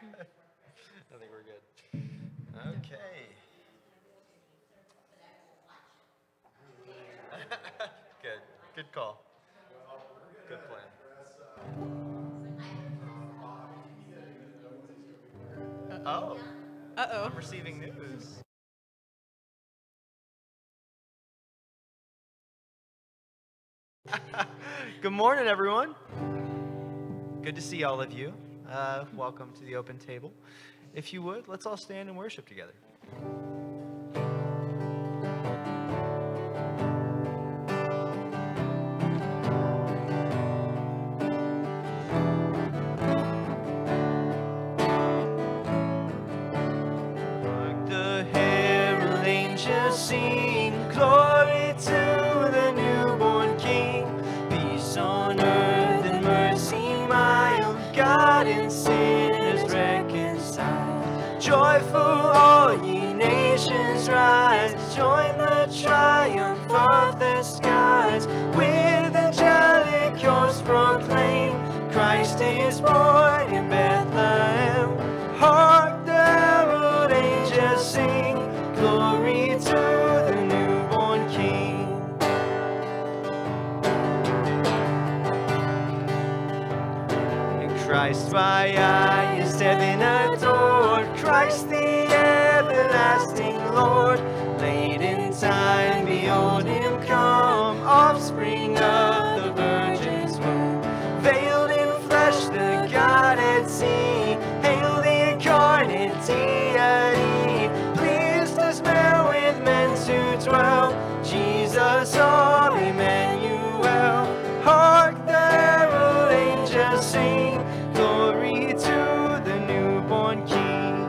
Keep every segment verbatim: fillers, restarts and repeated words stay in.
I think we're good. Okay. Good. Good call. Good plan. Oh. Uh-oh. I'm receiving news. Good morning, everyone. Good to see all of you. Uh, welcome to the open table. If you would, let's all stand and worship together. Hark the herald angels sing, glory to the newborn King. Peace on earth and mercy mild, God and sinners reconciled. Joyful all ye nations rise, join the triumph of the skies. With angelic hosts proclaim, Christ is born in Bethlehem. Hark the herald angels sing, glory to the newborn King. Christ my eyes, heaven adored, Christ the everlasting Lord. Late in time, behold him come, offspring of the Virgin's womb. Veiled in flesh, the Godhead see, hail the incarnate deity. Pleased to smell with men to dwell, Jesus our Emmanuel. Hark the herald angels sing, glory to the newborn King.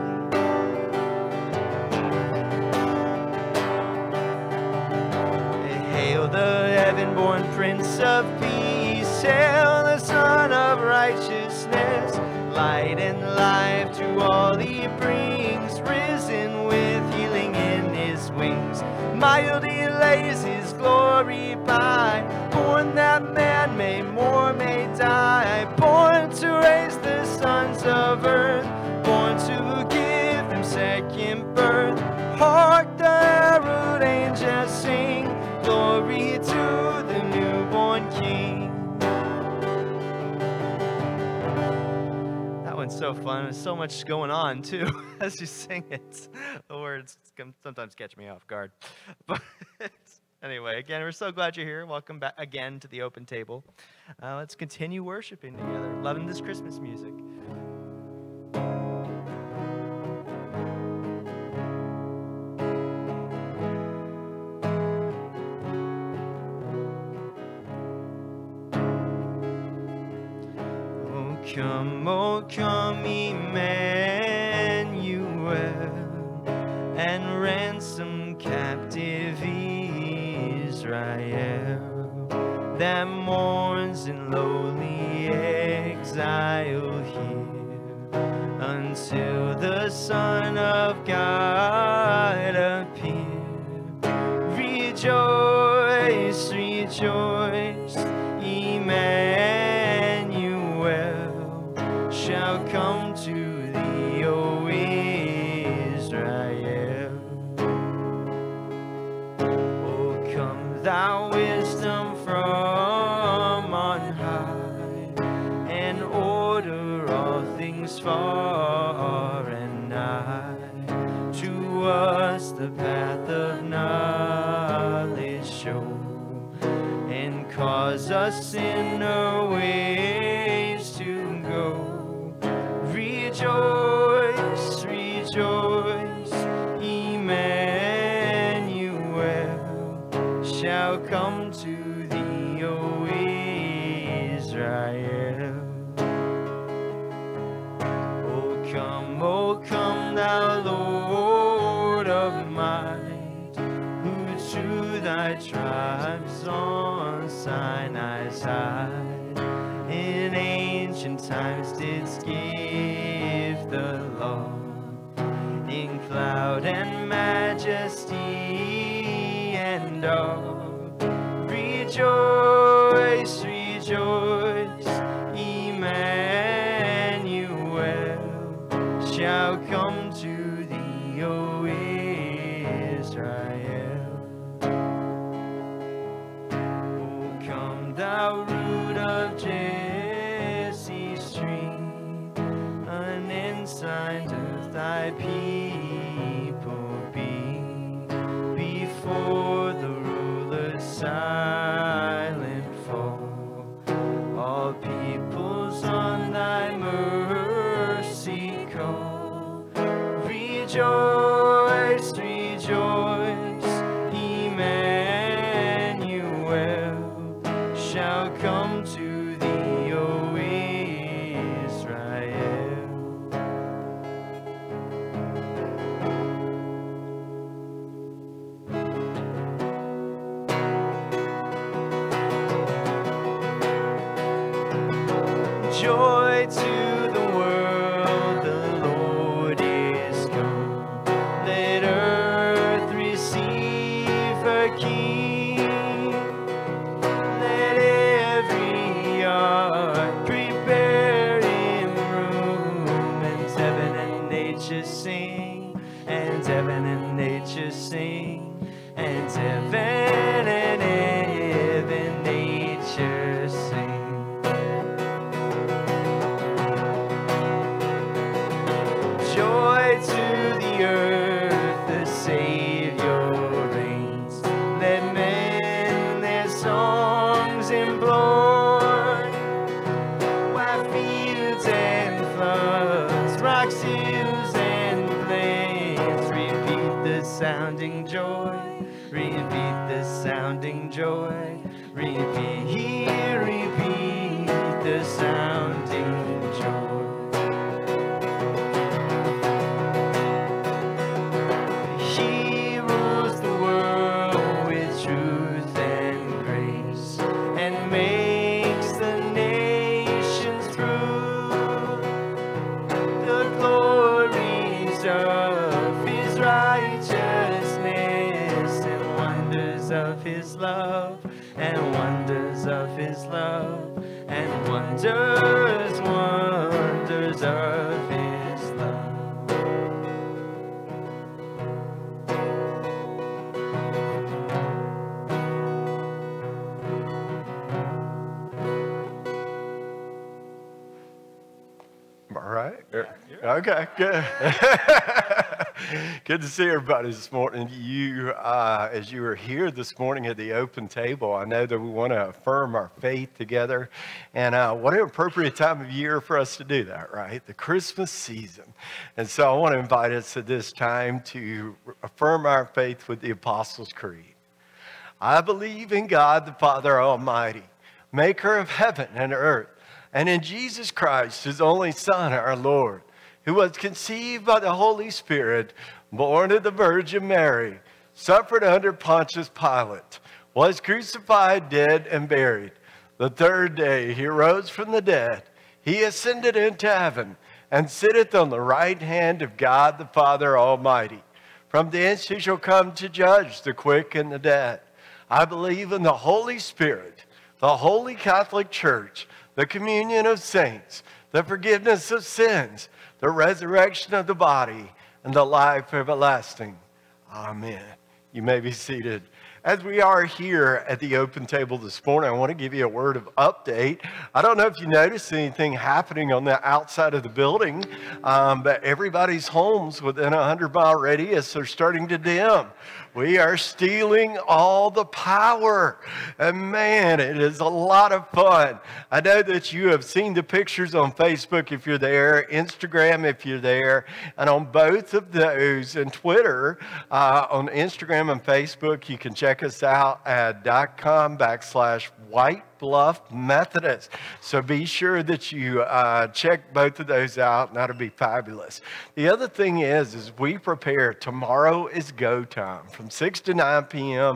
Hail the heaven-born Prince of Peace, hail the Son of Righteousness. Light and life to all he brings, risen with healing in his wings. Mild he lays his glory by, born that man may more may die. Born to raise the sons of earth, born to give them second birth. Hark the herald angels sing, glory to the newborn King. That one's so fun. There's so much going on too as you sing it. The words can sometimes catch me off guard. But anyway, again, we're so glad you're here. Welcome back again to the open table. Uh, let's continue worshiping together, loving this Christmas music. Oh, come, oh, come, Emmanuel, and ransom captive Israel that mourns in lowly exile here, until the Son of God appear. Rejoice, rejoice, Emmanuel shall come to thee, O Israel. O come, thou wisdom from on high, and order all things far and nigh. To us the path of knowledge show, and cause us in our ways to go. Rejoice, rejoice, Emmanuel shall come to thee, O Israel. O come, O come, thou Lord of might, who to thy tribes on Sinai's hide in ancient times didst give the law in cloud and majesty and awe. Rejoice, rejoice, Emmanuel shall come to thee, O Israel. O come, thou root of Jesse's tree, an ensign of thy people be, before the ruler's silent fall. All peoples on thy mercy call. Rejoice, rejoice, Emmanuel shall come to thee, O Israel. Joy to the world, the Lord is come. Let earth receive her King. Let every heart prepare him room. And heaven and nature sing, and heaven and nature sing, and heaven and heaven nature sing. Joy to the earth, the Savior reigns. Let men their songs implore, while fields and floods, rocks, hills, and plains repeat the sounding joy, repeat the sounding joy, repeat, repeat the sounding joy. His love, and wonders of his love, and wonders, wonders of his love. All right. Okay, good. Good to see everybody this morning. You, uh, as you were here this morning at the open table, I know that we want to affirm our faith together. And uh, what an appropriate time of year for us to do that, right? The Christmas season. And so I want to invite us at this time to affirm our faith with the Apostles' Creed. I believe in God the Father Almighty, maker of heaven and earth, and in Jesus Christ, his only Son, our Lord, who was conceived by the Holy Spirit, born of the Virgin Mary, suffered under Pontius Pilate, was crucified, dead, and buried. The third day he rose from the dead. He ascended into heaven and sitteth on the right hand of God the Father Almighty. From thence he shall come to judge the quick and the dead. I believe in the Holy Spirit, the Holy Catholic Church, the communion of saints, the forgiveness of sins, the resurrection of the body, and the life everlasting. Amen. You may be seated. As we are here at the open table this morning, I want to give you a word of update. I don't know if you noticed anything happening on the outside of the building, um, but everybody's homes within a hundred mile radius are starting to dim. We are stealing all the power. And man, it is a lot of fun. I know that you have seen the pictures on Facebook if you're there, Instagram if you're there, and on both of those, and Twitter, uh, on Instagram and Facebook, you can check us out at .com backslash white Bluff Methodist. So be sure that you uh, check both of those out, and that'll be fabulous. The other thing is, is we prepare. Tomorrow is go time from six to nine p m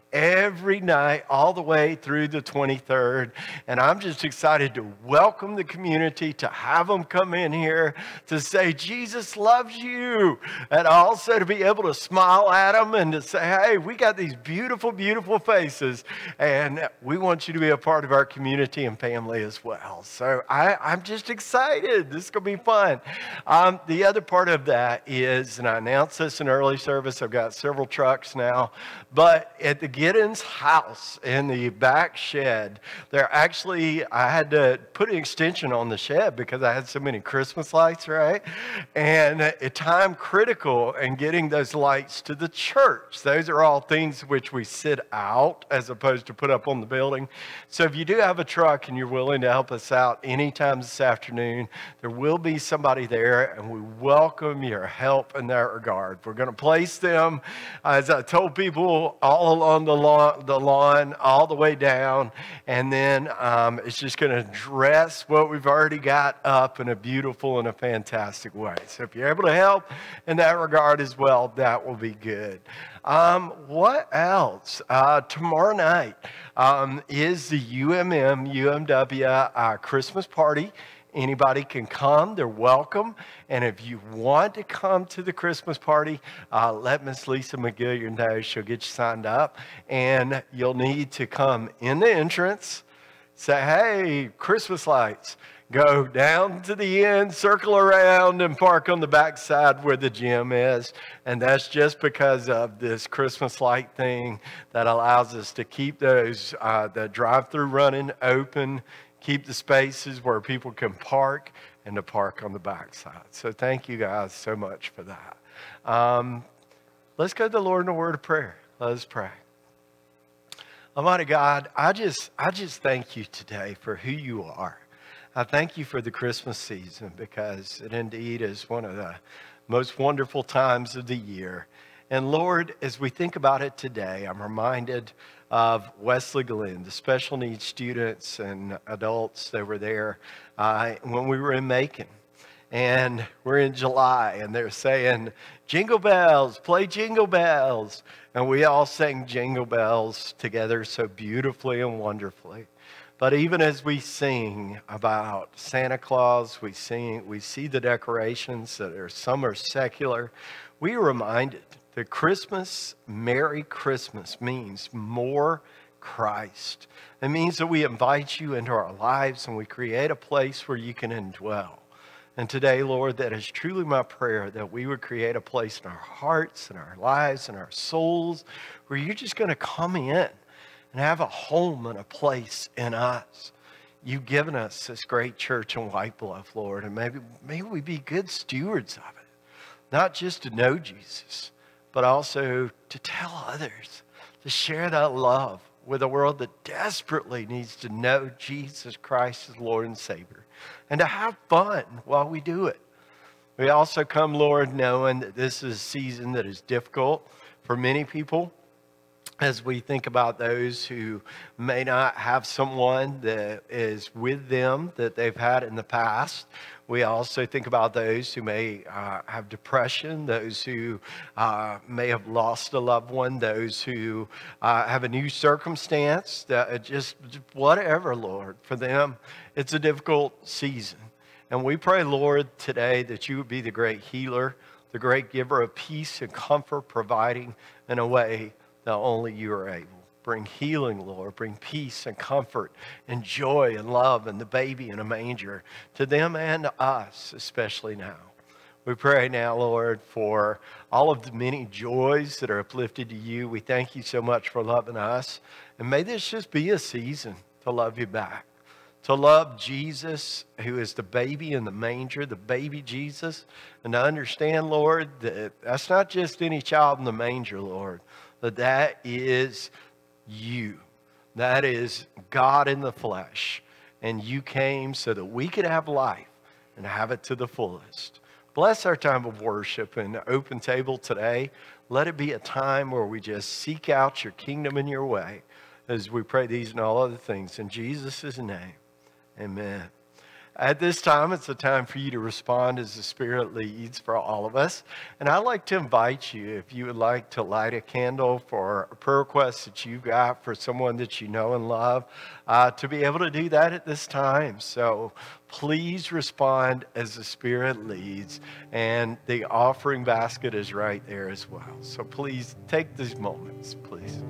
every night all the way through the twenty-third. And I'm just excited to welcome the community, to have them come in here to say, Jesus loves you. And also to be able to smile at them and to say, hey, we got these beautiful, beautiful faces. And we want you to be a part of our community and family as well. So I, I'm just excited. This is going to be fun. Um, the other part of that is, and I announced this in early service, I've got several trucks now, but at the Giddens house in the back shed, there actually, I had to put an extension on the shed because I had so many Christmas lights, right? And a time critical in getting those lights to the church. Those are all things which we sit out as opposed to put up on the building. So if you do have a truck and you're willing to help us out anytime this afternoon, there will be somebody there, and we welcome your help in that regard. We're going to place them, as I told people, all along the lawn, the lawn all the way down, and then um, it's just going to dress what we've already got up in a beautiful and a fantastic way. So if you're able to help in that regard as well, that will be good. Um, what else? Uh, tomorrow night um, is the U M M, U M W uh, Christmas party. Anybody can come. They're welcome. And if you want to come to the Christmas party, uh, let Miss Lisa McGilliard know. She'll get you signed up. And you'll need to come in the entrance, say, hey, Christmas lights. Go down to the end, circle around, and park on the back side where the gym is. And that's just because of this Christmas light thing that allows us to keep those uh, the drive-through running open, keep the spaces where people can park, and to park on the backside. So thank you guys so much for that. Um, let's go to the Lord in a word of prayer. Let us pray. Almighty God, I just, I just thank you today for who you are. I thank you for the Christmas season, because it indeed is one of the most wonderful times of the year. And Lord, as we think about it today, I'm reminded of Wesley Glenn, the special needs students and adults that were there uh, when we were in Macon. And we're in July, and they're saying, jingle bells, play jingle bells. And we all sang jingle bells together so beautifully and wonderfully. But even as we sing about Santa Claus, we sing, we see the decorations that are, some are secular. We are reminded that Christmas, Merry Christmas, means more Christ. It means that we invite you into our lives and we create a place where you can indwell. And today, Lord, that is truly my prayer, that we would create a place in our hearts and our lives and our souls where you're just going to come in and have a home and a place in us. You've given us this great church in White Bluff, Lord, and maybe, maybe we be good stewards of it. Not just to know Jesus, but also to tell others, to share that love with a world that desperately needs to know Jesus Christ as Lord and Savior, and to have fun while we do it. We also come, Lord, knowing that this is a season that is difficult for many people, as we think about those who may not have someone that is with them that they've had in the past. We also think about those who may uh, have depression, those who uh, may have lost a loved one, those who uh, have a new circumstance, that just whatever, Lord, for them, it's a difficult season. And we pray, Lord, today that you would be the great healer, the great giver of peace and comfort, providing in a way that only you are able. Bring healing, Lord. Bring peace and comfort and joy and love and the baby in a manger to them and to us, especially now. We pray now, Lord, for all of the many joys that are uplifted to you. We thank you so much for loving us. And may this just be a season to love you back. To love Jesus, who is the baby in the manger, the baby Jesus. And to understand, Lord, that that's not just any child in the manger, Lord. But that is you. That is God in the flesh. And you came so that we could have life and have it to the fullest. Bless our time of worship and open table today. Let it be a time where we just seek out your kingdom and your way as we pray these and all other things. In Jesus' name, amen. At this time, it's a time for you to respond as the Spirit leads for all of us. And I'd like to invite you, if you would like to light a candle for a prayer request that you've got for someone that you know and love, uh, to be able to do that at this time. So please respond as the Spirit leads. And the offering basket is right there as well. So please take these moments, please.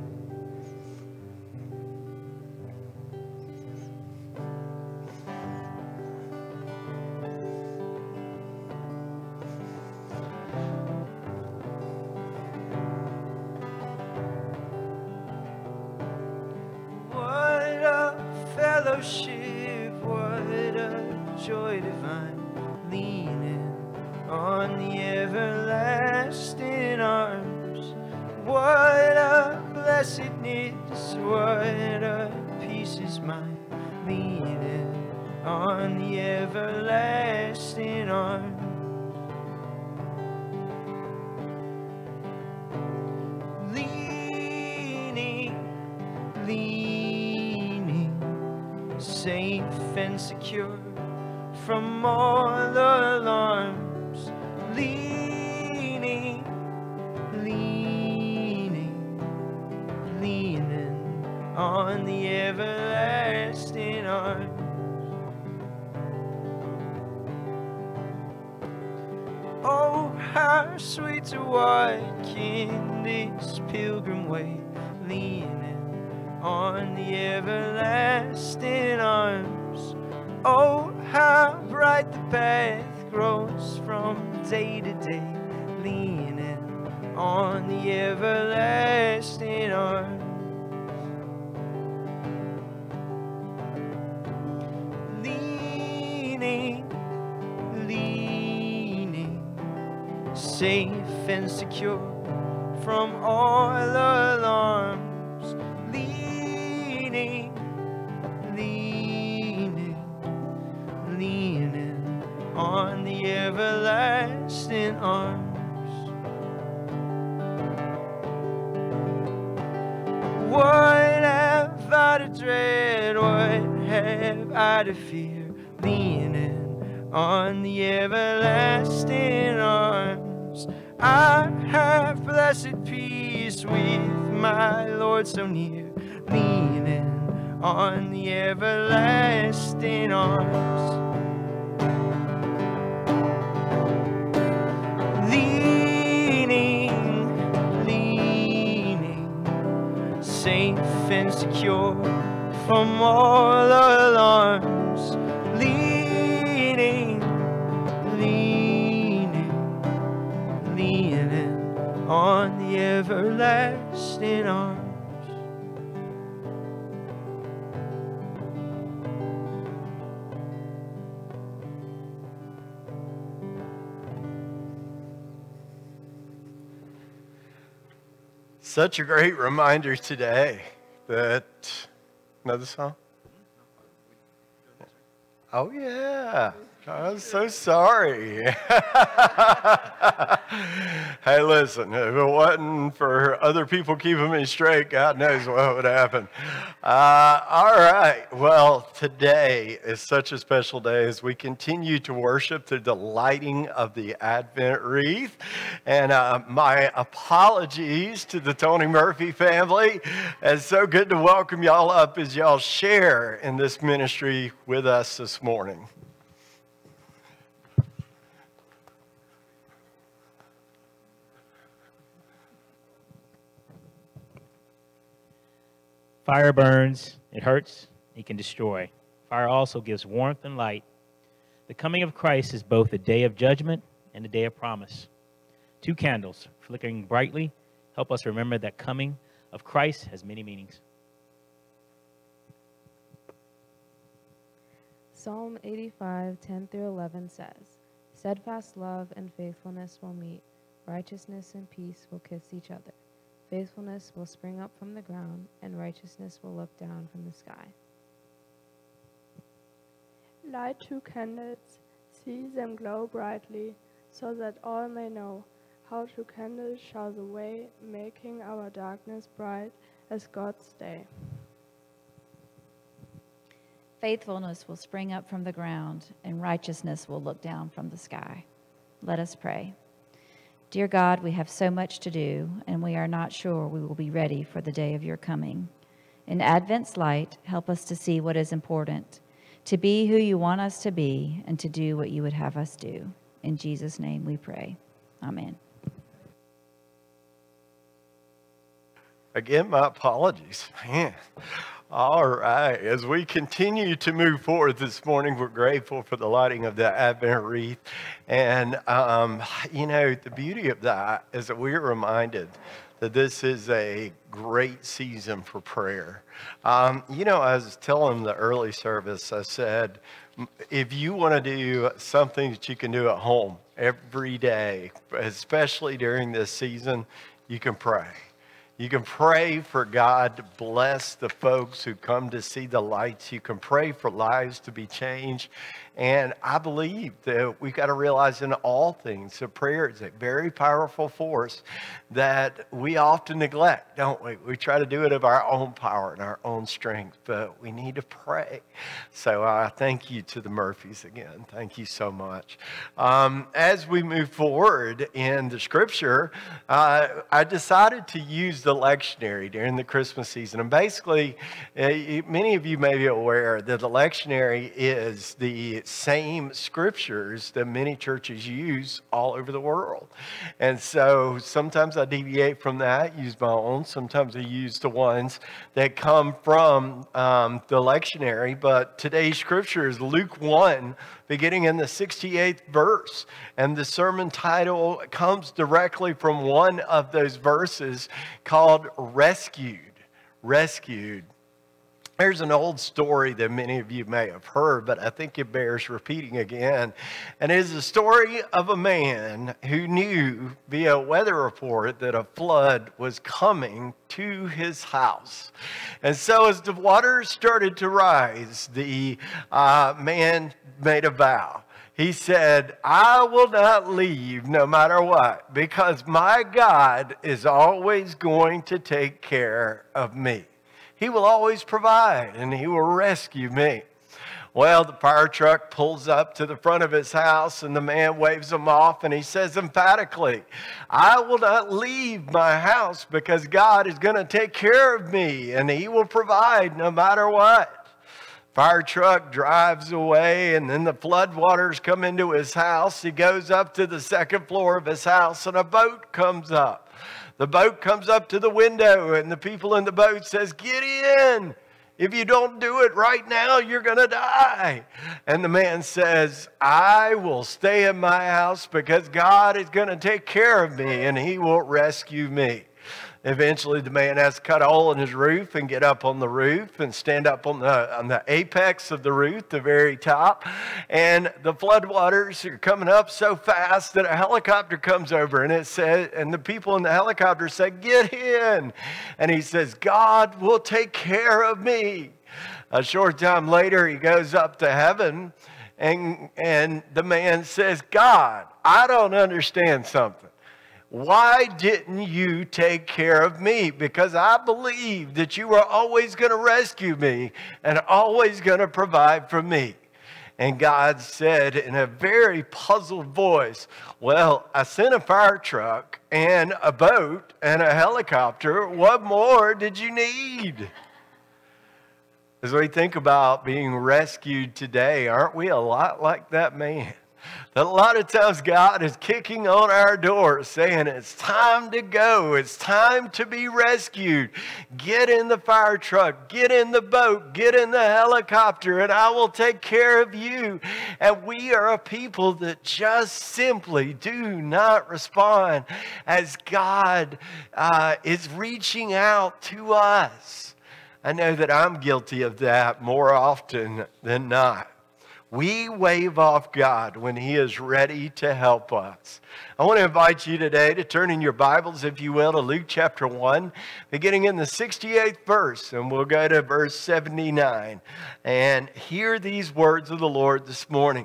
Fellowship, what a joy divine, leaning on the everlasting arms. What a blessedness, what a peace is mine, leaning on the everlasting arms. Leaning, leaning, safe and secure from all alarms. Leaning, leaning, leaning on the everlasting arms. Oh, how sweet to walk in this pilgrim way, leaning on the everlasting arms. Oh, how bright the path grows from day to day, leaning on the everlasting arms. Leaning, leaning, safe and secure from all alarms. Leaning, leaning, leaning on the everlasting arms. What have I to dread? What have I to fear? Leaning on the everlasting arms. I have blessed peace with my Lord so near, leaning on the everlasting arms. Leaning, leaning, safe and secure from all alarms. Leaning, leaning, leaning on the everlasting arms. Such a great reminder today that, another song? Oh yeah, I'm so sorry. Hey, listen, if it wasn't for other people keeping me straight, God knows what would happen. Uh, all right, well, today is such a special day as we continue to worship through the lighting of the Advent wreath. And uh, my apologies to the Tony Murphy family. It's so good to welcome y'all up as y'all share in this ministry with us this morning. Fire burns, it hurts, it can destroy. Fire also gives warmth and light. The coming of Christ is both a day of judgment and a day of promise. Two candles, flickering brightly, help us remember that coming of Christ has many meanings. Psalm eighty-five, ten through eleven says, "Steadfast love and faithfulness will meet. Righteousness and peace will kiss each other. Faithfulness will spring up from the ground, and righteousness will look down from the sky." Light two candles, see them glow brightly, so that all may know how two candles show the way, making our darkness bright as God's day. Faithfulness will spring up from the ground, and righteousness will look down from the sky. Let us pray. Dear God, we have so much to do, and we are not sure we will be ready for the day of your coming. In Advent's light, help us to see what is important, to be who you want us to be, and to do what you would have us do. In Jesus' name we pray. Amen. Again, my apologies. Man. All right. As we continue to move forward this morning, we're grateful for the lighting of the Advent wreath. And, um, you know, the beauty of that is that we're reminded that this is a great season for prayer. Um, you know, I was telling the early service, I said, if you want to do something that you can do at home every day, especially during this season, you can pray. You can pray for God to bless the folks who come to see the lights. You can pray for lives to be changed. And I believe that we've got to realize in all things that prayer is a very powerful force that we often neglect, don't we? We try to do it of our own power and our own strength, but we need to pray. So I uh, thank you to the Murphys again. Thank you so much. Um, as we move forward in the scripture, uh, I decided to use the lectionary during the Christmas season. And basically, uh, many of you may be aware that the lectionary is the same scriptures that many churches use all over the world. And so sometimes I deviate from that, use my own. Sometimes I use the ones that come from um, the lectionary. But today's scripture is Luke one, beginning in the sixty-eighth verse. And the sermon title comes directly from one of those verses called Rescued. Rescued. There's an old story that many of you may have heard, but I think it bears repeating again. And it is the story of a man who knew via a weather report that a flood was coming to his house. And so as the waters started to rise, the uh, man made a vow. He said, I will not leave no matter what, because my God is always going to take care of me. He will always provide, and he will rescue me. Well, the fire truck pulls up to the front of his house, and the man waves him off, and he says emphatically, I will not leave my house because God is going to take care of me, and he will provide no matter what. Fire truck drives away, and then the flood waters come into his house. He goes up to the second floor of his house, and a boat comes up. The boat comes up to the window, and the people in the boat says, get in. If you don't do it right now, you're going to die. And the man says, I will stay in my house because God is going to take care of me, and he will rescue me. Eventually, the man has to cut a hole in his roof and get up on the roof and stand up on the, on the apex of the roof, the very top. And the floodwaters are coming up so fast that a helicopter comes over, and it says, and the people in the helicopter say, get in. And he says, God will take care of me. A short time later, he goes up to heaven, and, and the man says, God, I don't understand something. Why didn't you take care of me? Because I believed that you were always going to rescue me and always going to provide for me. And God said in a very puzzled voice, well, I sent a fire truck and a boat and a helicopter. What more did you need? As we think about being rescued today, aren't we a lot like that man? That a lot of times God is kicking on our door saying it's time to go. It's time to be rescued. Get in the fire truck. Get in the boat. Get in the helicopter, and I will take care of you. And we are a people that just simply do not respond as God uh, is reaching out to us. I know that I'm guilty of that more often than not. We wave off God when he is ready to help us. I want to invite you today to turn in your Bibles, if you will, to Luke chapter one, beginning in the sixty-eighth verse, and we'll go to verse seventy-nine, and hear these words of the Lord this morning.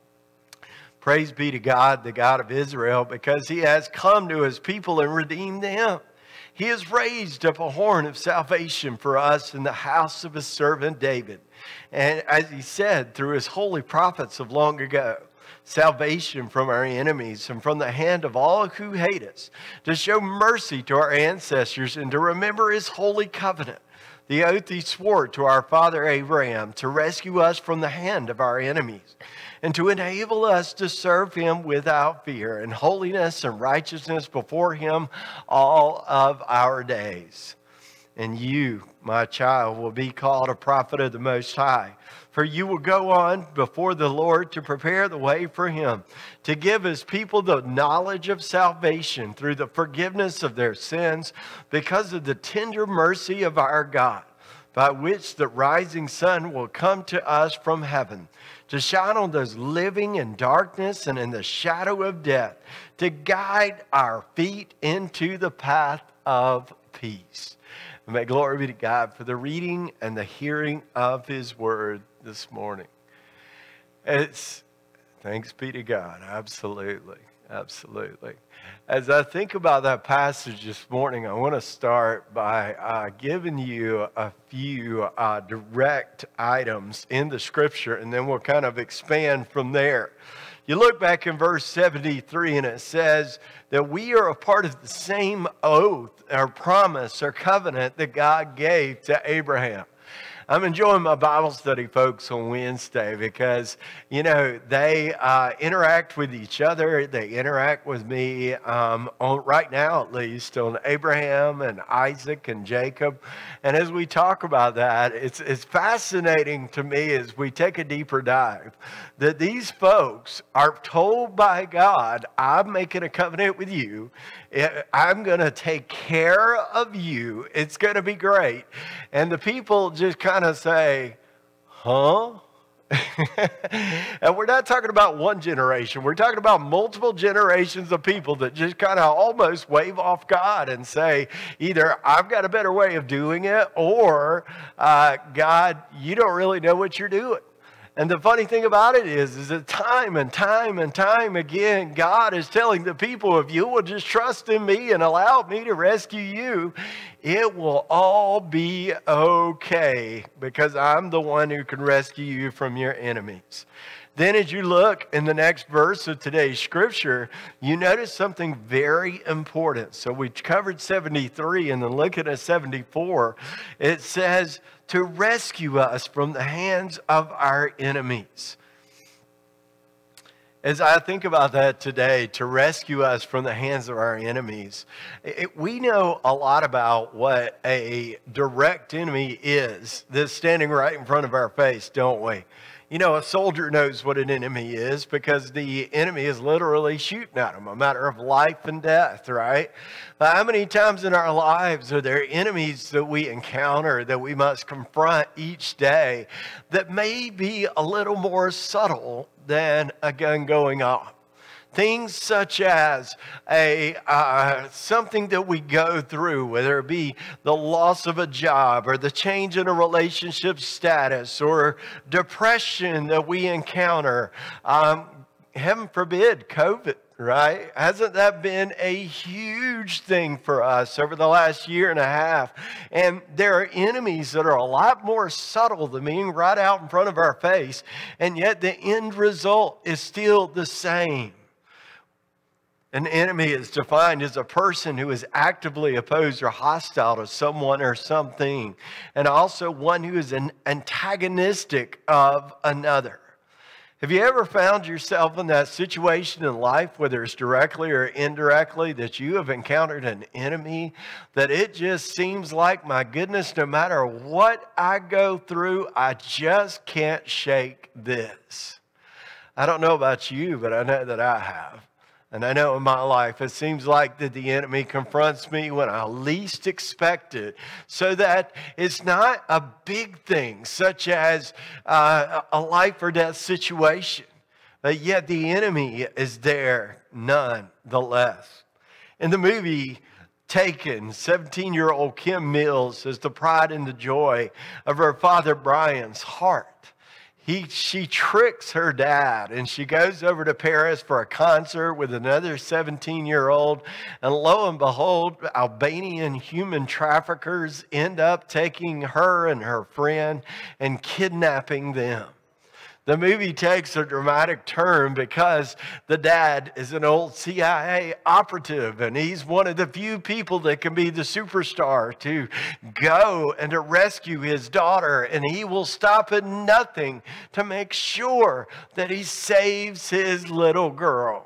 Praise be to God, the God of Israel, because he has come to his people and redeemed them. He has raised up a horn of salvation for us in the house of his servant David. And as he said through his holy prophets of long ago, salvation from our enemies and from the hand of all who hate us, to show mercy to our ancestors and to remember his holy covenant, the oath he swore to our father Abraham, to rescue us from the hand of our enemies and to enable us to serve him without fear in holiness and righteousness before him all of our days. And you, my child, will be called a prophet of the Most High, for you will go on before the Lord to prepare the way for him, to give his people the knowledge of salvation through the forgiveness of their sins, because of the tender mercy of our God, by which the rising sun will come to us from heaven, to shine on those living in darkness and in the shadow of death, to guide our feet into the path of peace. And may glory be to God for the reading and the hearing of his word this morning. It's, thanks be to God, absolutely, absolutely. As I think about that passage this morning, I want to start by uh, giving you a few uh, direct items in the scripture, and then we'll kind of expand from there. You look back in verse seventy-three, and it says that we are a part of the same oath or promise or covenant that God gave to Abraham. I'm enjoying my Bible study folks on Wednesday because, you know, they uh, interact with each other. They interact with me um, on right now, at least, on Abraham and Isaac and Jacob. And as we talk about that, it's, it's fascinating to me as we take a deeper dive that these folks are told by God, I'm making a covenant with you. I'm going to take care of you. It's going to be great. And the people just kind of say, huh? And we're not talking about one generation. We're talking about multiple generations of people that just kind of almost wave off God and say, either I've got a better way of doing it, or uh, God, you don't really know what you're doing. And the funny thing about it is, is that time and time and time again, God is telling the people, if you will just trust in me and allow me to rescue you, it will all be okay, because I'm the one who can rescue you from your enemies. Then as you look in the next verse of today's scripture, you notice something very important. So we covered seventy-three, and then looking at seventy-four, it says to rescue us from the hands of our enemies. As I think about that today, to rescue us from the hands of our enemies, it, we know a lot about what a direct enemy is that's standing right in front of our face, don't we? You know, a soldier knows what an enemy is because the enemy is literally shooting at them, a matter of life and death, right? But how many times in our lives are there enemies that we encounter that we must confront each day that may be a little more subtle than a gun going off? Things such as a uh, something that we go through, whether it be the loss of a job or the change in a relationship status or depression that we encounter. Um, heaven forbid, COVID, right? Hasn't that been a huge thing for us over the last year and a half? And there are enemies that are a lot more subtle than being right out in front of our face, and yet the end result is still the same. An enemy is defined as a person who is actively opposed or hostile to someone or something, and also one who is an antagonistic of another. Have you ever found yourself in that situation in life, whether it's directly or indirectly, that you have encountered an enemy that it just seems like, my goodness, no matter what I go through, I just can't shake this? I don't know about you, but I know that I have. And I know in my life, it seems like that the enemy confronts me when I least expect it, so that it's not a big thing, such as uh, a life or death situation, but yet the enemy is there nonetheless. In the movie Taken, seventeen-year-old Kim Mills is the pride and the joy of her father Brian's heart. he, she tricks her dad, and she goes over to Paris for a concert with another seventeen-year-old, and lo and behold, Albanian human traffickers end up taking her and her friend and kidnapping them. The movie takes a dramatic turn because the dad is an old C I A operative, and he's one of the few people that can be the superstar to go and to rescue his daughter, and he will stop at nothing to make sure that he saves his little girl.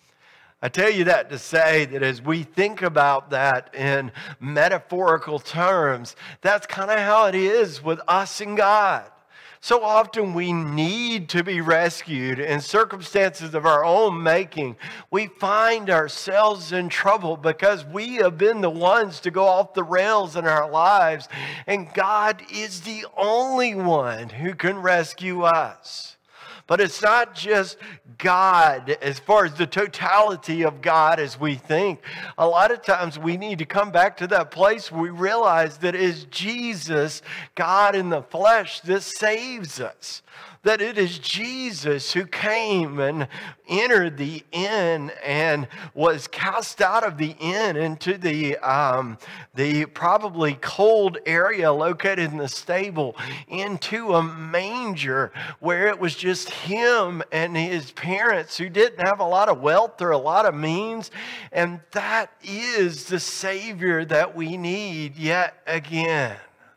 I tell you that to say that as we think about that in metaphorical terms, that's kind of how it is with us and God. So often we need to be rescued in circumstances of our own making. We find ourselves in trouble because we have been the ones to go off the rails in our lives. And God is the only one who can rescue us. But it's not just God as far as the totality of God as we think. A lot of times we need to come back to that place where we realize that it is Jesus, God in the flesh, that saves us. That it is Jesus who came and entered the inn and was cast out of the inn into the, um, the probably cold area located in the stable, into a manger where it was just him and his parents who didn't have a lot of wealth or a lot of means. And that is the Savior that we need yet again.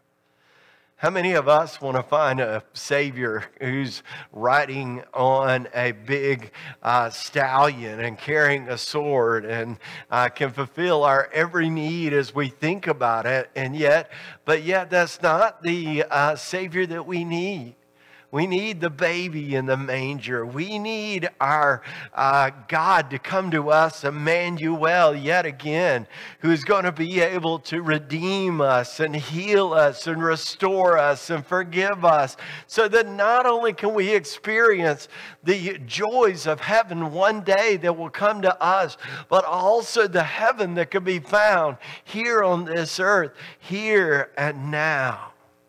How many of us want to find a Savior who's riding on a big uh, stallion and carrying a sword and uh, can fulfill our every need as we think about it? And yet, but yet that's not the uh, Savior that we need. We need the baby in the manger. We need our uh, God to come to us, Emmanuel, yet again, who's going to be able to redeem us and heal us and restore us and forgive us, so that not only can we experience the joys of heaven one day that will come to us, but also the heaven that can be found here on this earth, here and now.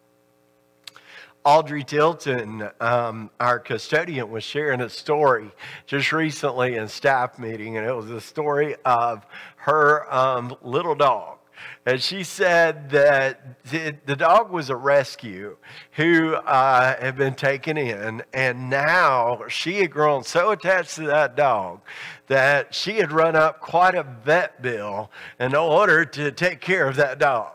Audrey Tilton, um, our custodian, was sharing a story just recently in staff meeting, and it was a story of her um, little dog. And she said that the, the dog was a rescue who uh, had been taken in, and now she had grown so attached to that dog that she had run up quite a vet bill in order to take care of that dog.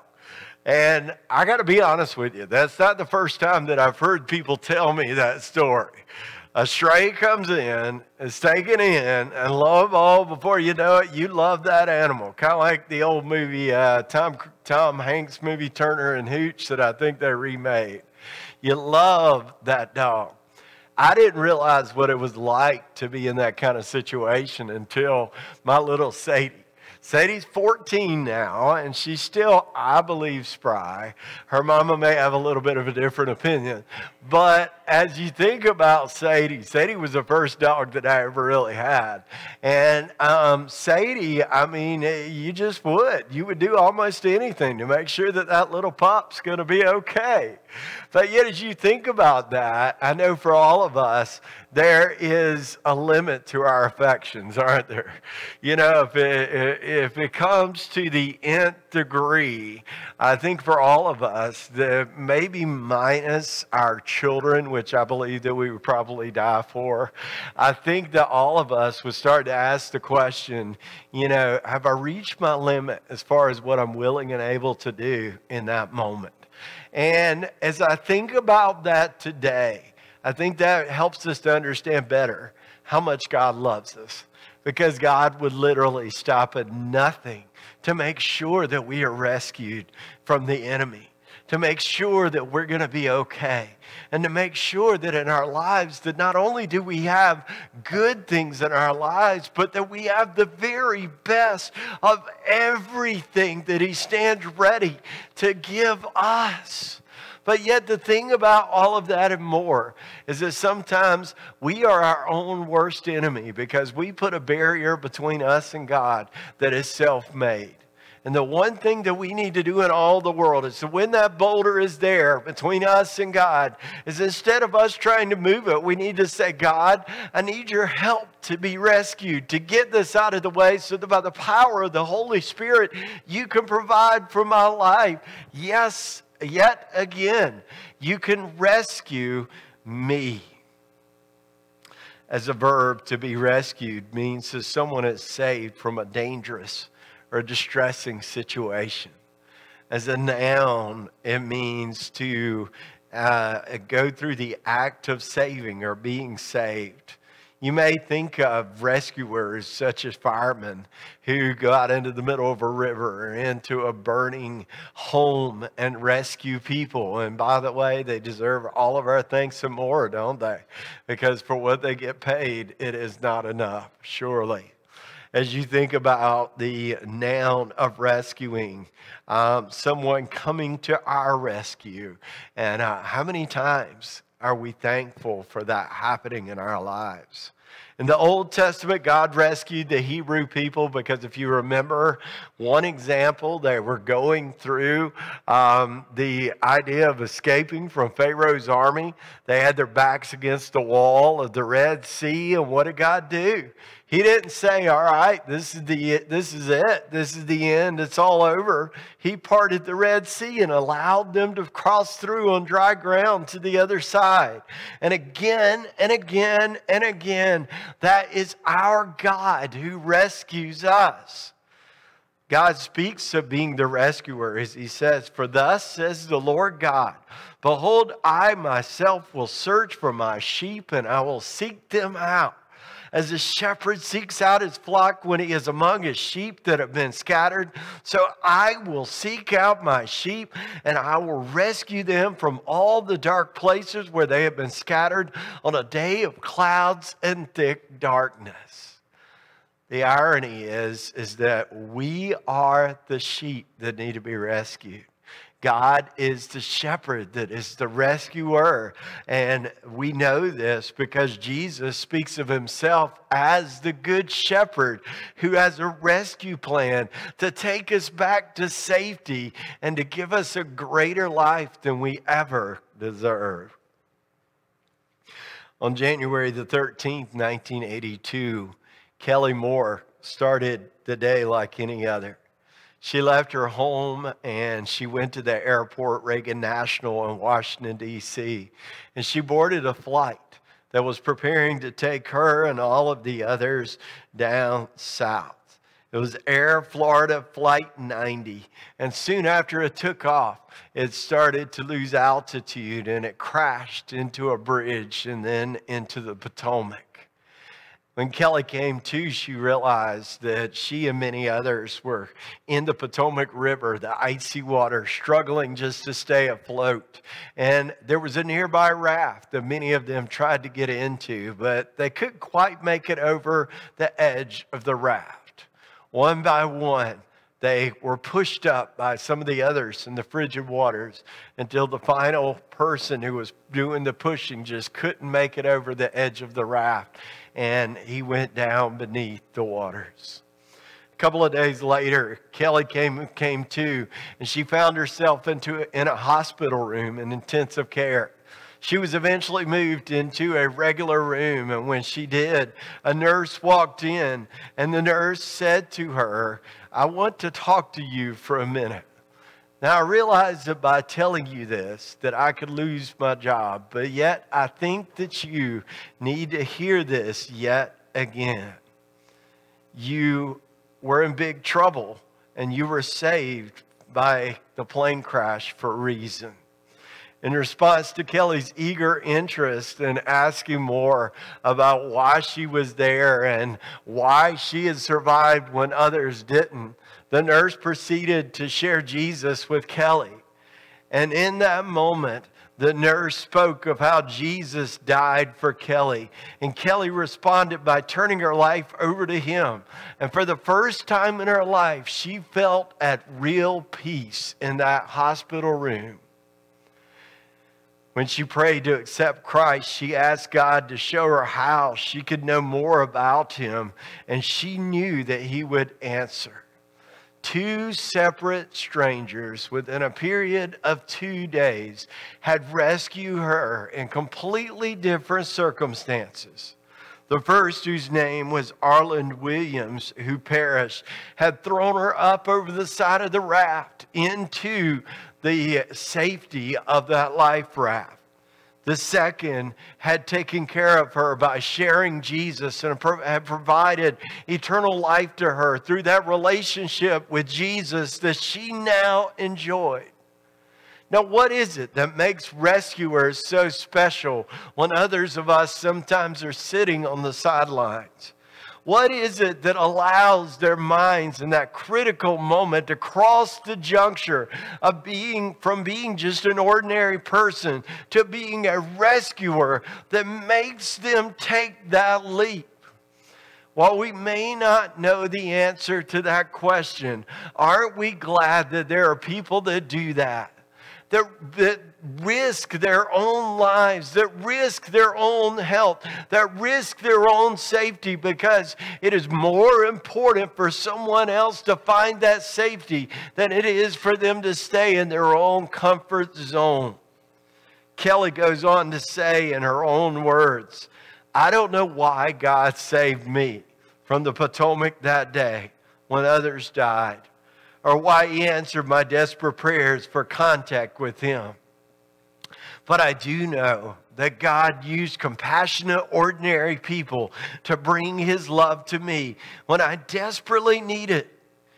And I got to be honest with you, that's not the first time that I've heard people tell me that story. A stray comes in, is taken in, and lo and behold, before you know it, you love that animal. Kind of like the old movie, uh, Tom, Tom Hanks movie, Turner and Hooch, that I think they remade. You love that dog. I didn't realize what it was like to be in that kind of situation until my little Sadie. Sadie's fourteen now, and she's still, I believe, spry. Her mama may have a little bit of a different opinion. But as you think about Sadie, Sadie was the first dog that I ever really had. And um, Sadie, I mean, you just would. You would do almost anything to make sure that that little pup's going to be okay. But yet, as you think about that, I know for all of us, there is a limit to our affections, aren't there? You know, if it, if it comes to the nth degree, I think for all of us, the, maybe minus our children, which I believe that we would probably die for, I think that all of us would start to ask the question, you know, have I reached my limit as far as what I'm willing and able to do in that moment? And as I think about that today, I think that helps us to understand better how much God loves us. Because God would literally stop at nothing to make sure that we are rescued from the enemy. To make sure that we're going to be okay. And to make sure that in our lives that not only do we have good things in our lives, but that we have the very best of everything that He stands ready to give us. But yet the thing about all of that and more is that sometimes we are our own worst enemy because we put a barrier between us and God that is self-made. And the one thing that we need to do in all the world is, so when that boulder is there between us and God, is instead of us trying to move it, we need to say, God, I need your help to be rescued, to get this out of the way so that by the power of the Holy Spirit, you can provide for my life. Yes, yet again, you can rescue me. As a verb, to be rescued means that someone is saved from a dangerous or distressing situation. As a noun, it means to uh, go through the act of saving or being saved. You may think of rescuers such as firemen who go out into the middle of a river or into a burning home and rescue people. And by the way, they deserve all of our thanks and more, don't they? Because for what they get paid, it is not enough, surely. As you think about the noun of rescuing, um, someone coming to our rescue, and uh, how many times are we thankful for that happening in our lives? In the Old Testament, God rescued the Hebrew people because if you remember one example, they were going through um, the idea of escaping from Pharaoh's army. They had their backs against the wall of the Red Sea, and what did God do? He didn't say, all right, this is the this is it. This is the end. It's all over. He parted the Red Sea and allowed them to cross through on dry ground to the other side. And again and again and again, that is our God who rescues us. God speaks of being the rescuer as he says, for thus says the Lord God, behold, I myself will search for my sheep and I will seek them out. As a shepherd seeks out his flock when he is among his sheep that have been scattered, so I will seek out my sheep and I will rescue them from all the dark places where they have been scattered on a day of clouds and thick darkness. The irony is, is that we are the sheep that need to be rescued. God is the shepherd that is the rescuer. And we know this because Jesus speaks of himself as the good shepherd who has a rescue plan to take us back to safety and to give us a greater life than we ever deserve. On January the thirteenth, nineteen eighty-two, Kelly Moore started the day like any other. She left her home and she went to the airport, Reagan National in Washington, D C And she boarded a flight that was preparing to take her and all of the others down south. It was Air Florida Flight ninety. And soon after it took off, it started to lose altitude and it crashed into a bridge and then into the Potomac. When Kelly came to, she realized that she and many others were in the Potomac River, the icy water, struggling just to stay afloat. And there was a nearby raft that many of them tried to get into, but they couldn't quite make it over the edge of the raft. One by one, they were pushed up by some of the others in the frigid waters until the final person who was doing the pushing just couldn't make it over the edge of the raft. And he went down beneath the waters. A couple of days later, Kelly came, came to, and she found herself into, in a hospital room in intensive care. She was eventually moved into a regular room, and when she did, a nurse walked in, and the nurse said to her, I want to talk to you for a minute. Now, I realize that by telling you this, that I could lose my job, but yet I think that you need to hear this yet again. You were in big trouble, and you were saved by the plane crash for a reason. In response to Kelly's eager interest in asking more about why she was there and why she had survived when others didn't, the nurse proceeded to share Jesus with Kelly. And in that moment, the nurse spoke of how Jesus died for Kelly. And Kelly responded by turning her life over to him. And for the first time in her life, she felt at real peace in that hospital room. When she prayed to accept Christ, she asked God to show her how she could know more about him. And she knew that he would answer. two separate strangers within a period of two days had rescued her in completely different circumstances. The first, whose name was Arland Williams, who perished, had thrown her up over the side of the raft into the safety of that life raft. The second had taken care of her by sharing Jesus and had provided eternal life to her through that relationship with Jesus that she now enjoyed. Now, what is it that makes rescuers so special when others of us sometimes are sitting on the sidelines? What is it that allows their minds in that critical moment to cross the juncture of being from being just an ordinary person to being a rescuer that makes them take that leap? While we may not know the answer to that question, aren't we glad that there are people that do that? That, that risk their own lives, that risk their own health, that risk their own safety, because it is more important for someone else to find that safety than it is for them to stay in their own comfort zone. Kelly goes on to say in her own words, "I don't know why God saved me from the Potomac that day when others died, or why He answered my desperate prayers for contact with Him. But I do know that God used compassionate, ordinary people to bring His love to me when I desperately need it.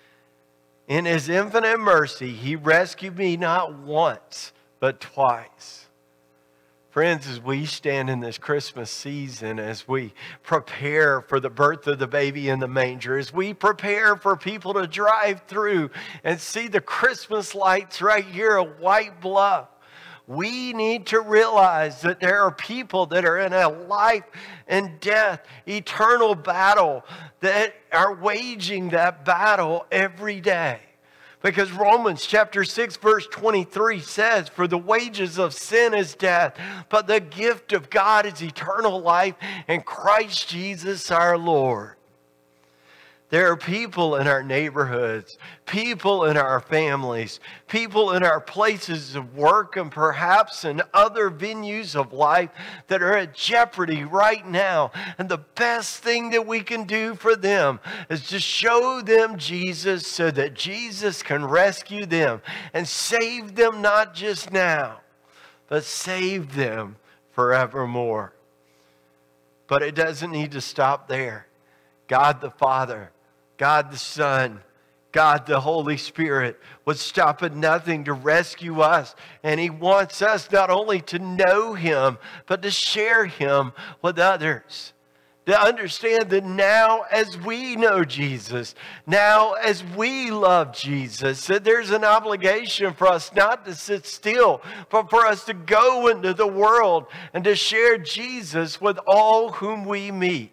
In His infinite mercy, He rescued me not once, but twice." Friends, as we stand in this Christmas season, as we prepare for the birth of the baby in the manger, as we prepare for people to drive through and see the Christmas lights right here at White Bluff, we need to realize that there are people that are in a life and death, eternal battle, that are waging that battle every day. Because Romans chapter six verse twenty-three says, "For the wages of sin is death, but the gift of God is eternal life in Christ Jesus our Lord." There are people in our neighborhoods, people in our families, people in our places of work, and perhaps in other venues of life that are at jeopardy right now. And the best thing that we can do for them is to show them Jesus so that Jesus can rescue them and save them, not just now, but save them forevermore. But it doesn't need to stop there. God the Father, God the Son, God the Holy Spirit would stop at nothing to rescue us. And He wants us not only to know Him, but to share Him with others. To understand that now as we know Jesus, now as we love Jesus, that there's an obligation for us not to sit still, but for us to go into the world and to share Jesus with all whom we meet.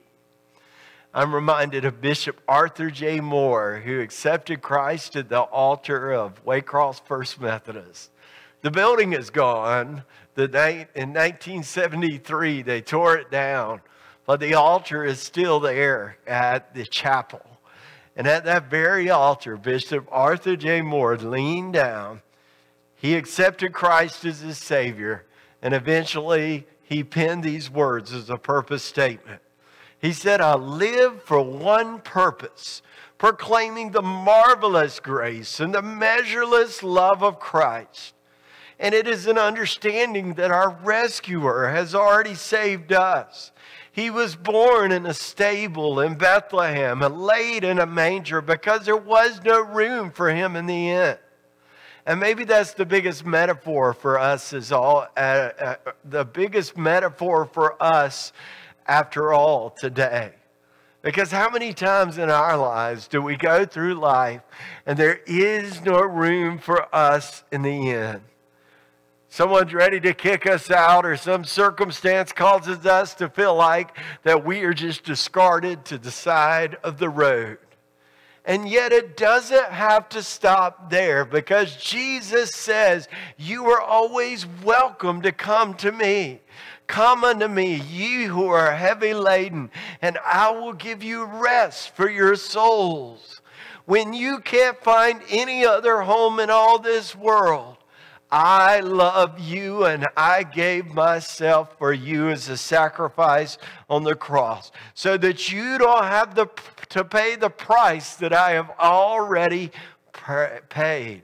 I'm reminded of Bishop Arthur J. Moore, who accepted Christ at the altar of Waycross First Methodist. The building is gone. The night, in nineteen seventy-three, they tore it down, but the altar is still there at the chapel. And at that very altar, Bishop Arthur J. Moore leaned down. He accepted Christ as his Savior, and eventually he penned these words as a purpose statement. He said, "I live for one purpose, proclaiming the marvelous grace and the measureless love of Christ. And it is an understanding that our rescuer has already saved us. He was born in a stable in Bethlehem and laid in a manger because there was no room for Him in the inn." And maybe that's the biggest metaphor for us is all, uh, uh, the biggest metaphor for us after all today. Because how many times in our lives do we go through life and there is no room for us in the end? Someone's ready to kick us out, or some circumstance causes us to feel like that we are just discarded to the side of the road. And yet it doesn't have to stop there, because Jesus says, "You are always welcome to come to me. Come unto me, ye who are heavy laden, and I will give you rest for your souls. When you can't find any other home in all this world, I love you, and I gave myself for you as a sacrifice on the cross, so that you don't have the, to pay the price that I have already paid.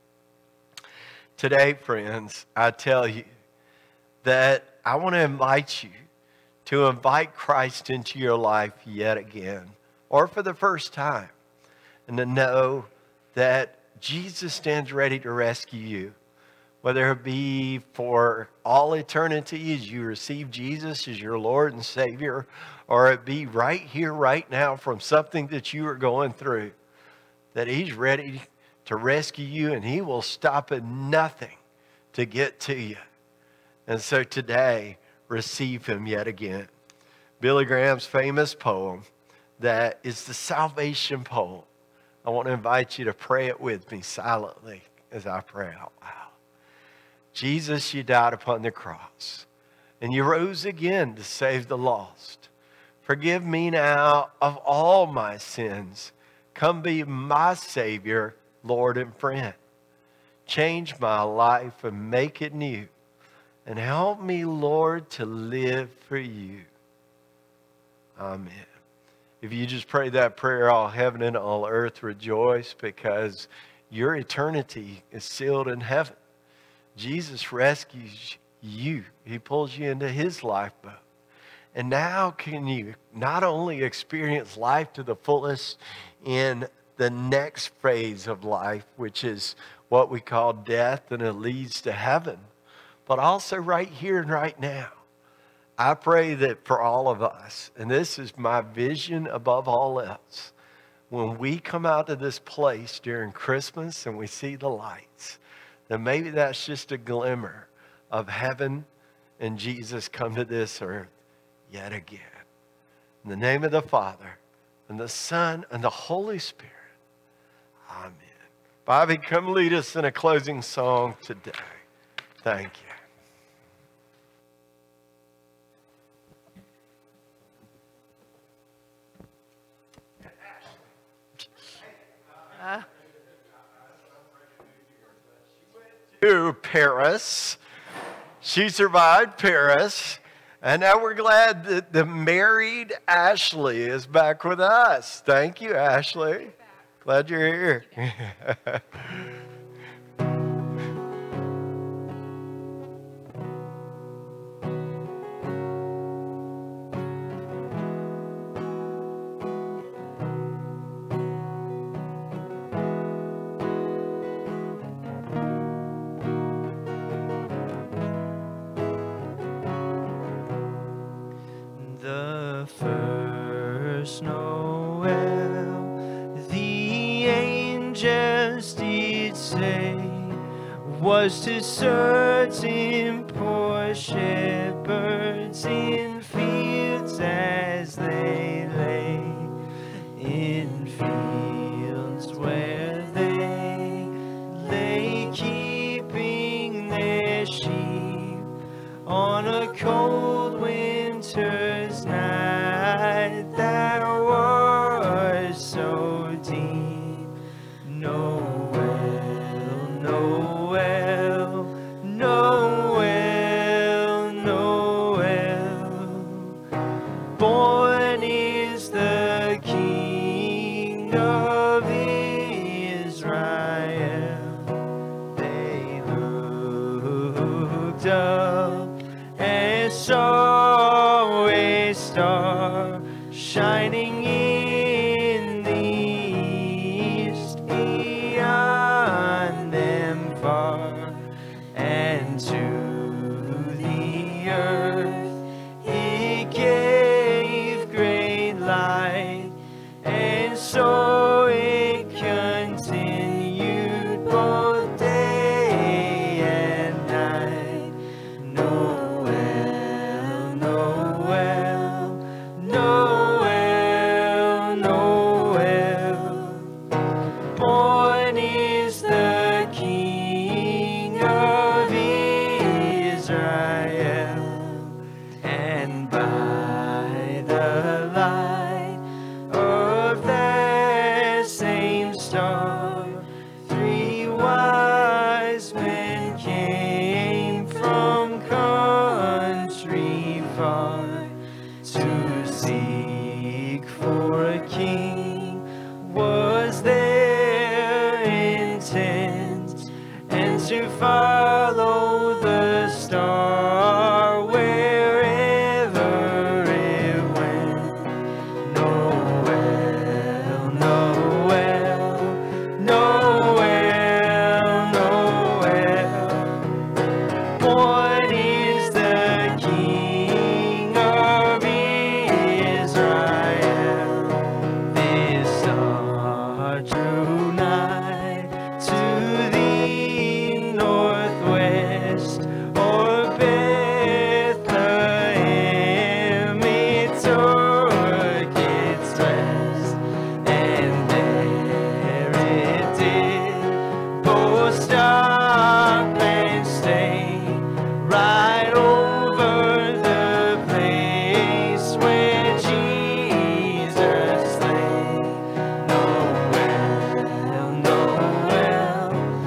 Today, friends, I tell you that I want to invite you to invite Christ into your life yet again, or for the first time, and to know that Jesus stands ready to rescue you. Whether it be for all eternity as you receive Jesus as your Lord and Savior, or it be right here, right now from something that you are going through, that He's ready to rescue you, and He will stop at nothing to get to you. And so today, receive Him yet again. Billy Graham's famous poem that is the salvation poem. I want to invite you to pray it with me silently as I pray out loud. Jesus, you died upon the cross, and you rose again to save the lost. Forgive me now of all my sins. Come be my Savior, Lord and friend. Change my life and make it new. And help me, Lord, to live for you. Amen. If you just pray that prayer, all heaven and all earth rejoice, because your eternity is sealed in heaven. Jesus rescues you. He pulls you into His lifeboat. And now can you not only experience life to the fullest in the next phase of life, which is what we call death, and it leads to heaven, but also right here and right now. I pray that for all of us, and this is my vision above all else, when we come out of this place during Christmas and we see the lights, then maybe that's just a glimmer of heaven and Jesus come to this earth yet again. In the name of the Father, and the Son, and the Holy Spirit. Amen. Bobby, come lead us in a closing song today. Thank you. Uh. To Paris. She survived Paris. And now we're glad that the married Ashley is back with us. Thank you, Ashley. Glad you're here. The first Noel, the angels did say, was to certain poor shepherds in fields as they lay, in fields where they lay keeping their sheep on a cold winter's night that was so deep. Noel, Noel, Noel, Noel, born is the King of Israel. They looked up and saw a star shining in the east, beyond them far, and to the earth it gave great light, and so it continued both day and night. Noel, Noel, Noel, the King was their intent, and to follow the star wherever it went. Noel, Noel, Noel, Noel. Born is the King of Israel. This star drew nigh to the northwest, o'er Bethlehem it took its rest, and there it did both stop and stay, right over the place where Jesus lay. Noel, Noel,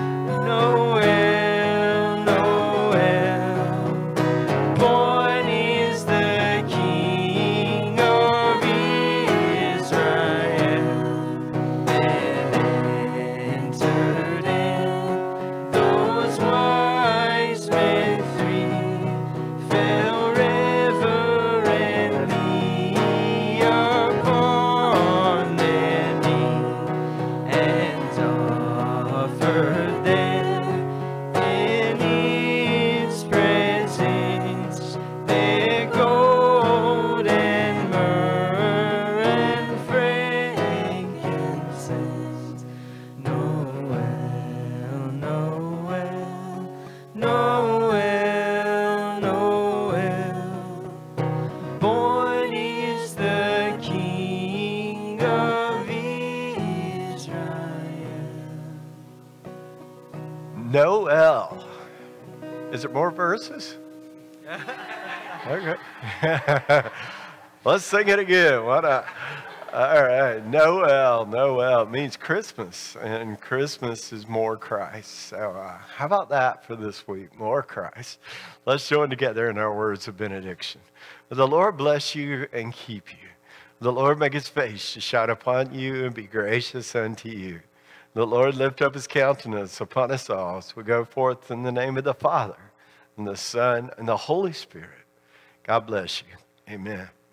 Noel, Noel. Born is the King of Israel. Then entered in those wise men three, fell reverently upon their knee, and offered them in its presence their gold and myrrh and frankincense. Noel, Noel, Noel, Noel. Born is the King of Israel. Noel. Is there more verses? Okay. Let's sing it again. Why not? All right. Noel, Noel. It means Christmas, and Christmas is more Christ. So uh, how about that for this week? More Christ. Let's join together in our words of benediction. The Lord bless you and keep you. The Lord make his face to shine upon you and be gracious unto you. The Lord lift up his countenance upon us all as we go forth in the name of the Father, and the Son, and the Holy Spirit. God bless you. Amen.